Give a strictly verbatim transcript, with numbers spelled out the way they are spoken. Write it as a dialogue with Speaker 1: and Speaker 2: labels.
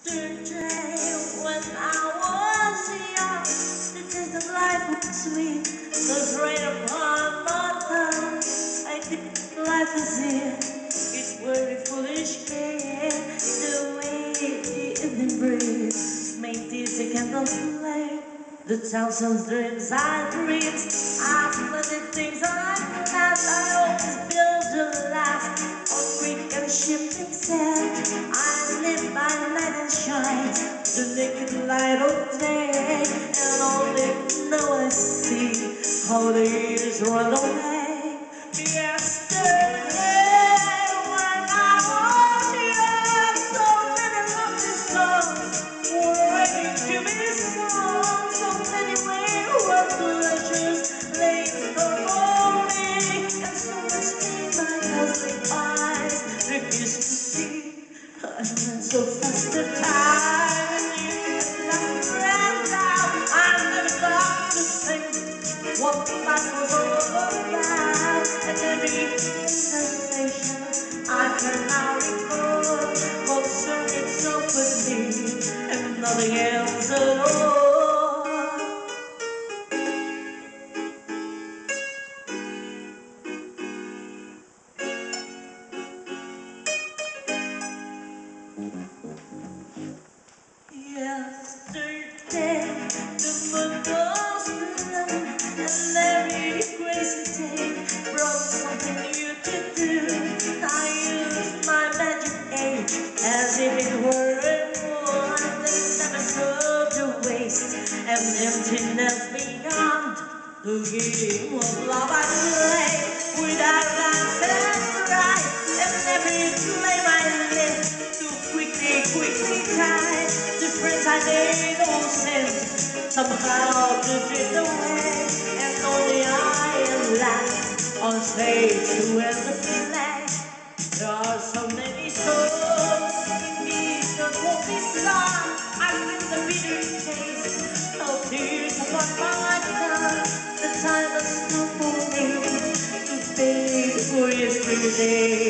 Speaker 1: Yesterday, when I was young, the taste of life was sweet. The rain upon my tongue. I think life is here. It's very foolish game. The way the evening breeze made dizzy candles flame. The thousand dreams I dreamed, I flooded things I last. I always build the last on quick and shifting sand. I live by night and shine the naked light of day, and only now I see how the years run away. Yesterday, when I was young, so many lovely songs were waiting to be sung. So many wayward pleasures lay in store for me, and so much pain my dazzling eyes refused to see. I went so fast the time, and you and I ran down. I never thought to think what life was all about, and every sensation I can now recall concerned itself with me and nothing else at all. Yesterday, the moon was blue, and every crazy day brought something new to do. I used my magic age as if it were a wand, and never served to waste an emptiness beyond the game of love I play without answer and right, and every flame I lit too quickly, quickly died. The friends I made all since somehow drifted away, and only I am left on stage to end the play. There are so many souls in these that won't be sung. I feel the bitter taste of tears upon my tongue. The time has come for me to fade for yesterday.